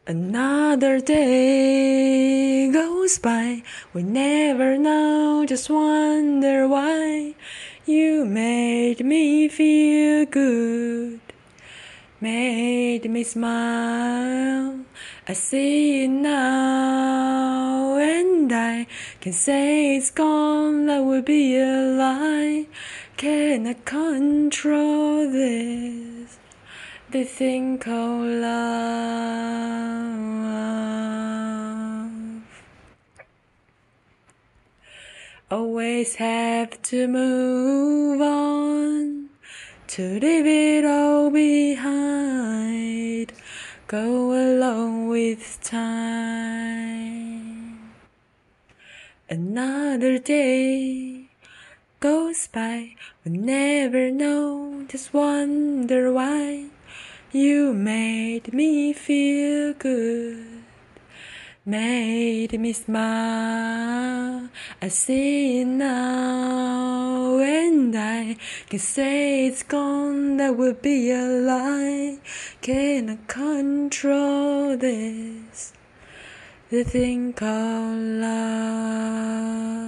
Another day goes by, we never know, just wonder why. You made me feel good, made me smile. I see it now, and I can say it's gone, that would be a lie. Can I control this thing called love? Always have to move on, to leave it all behind, go along with time. Another day goes by, we never know, just wonder why. You made me feel good, made me smile. I see it now, and I can say it's gone, that would be a lie. Can I control this, the thing called love?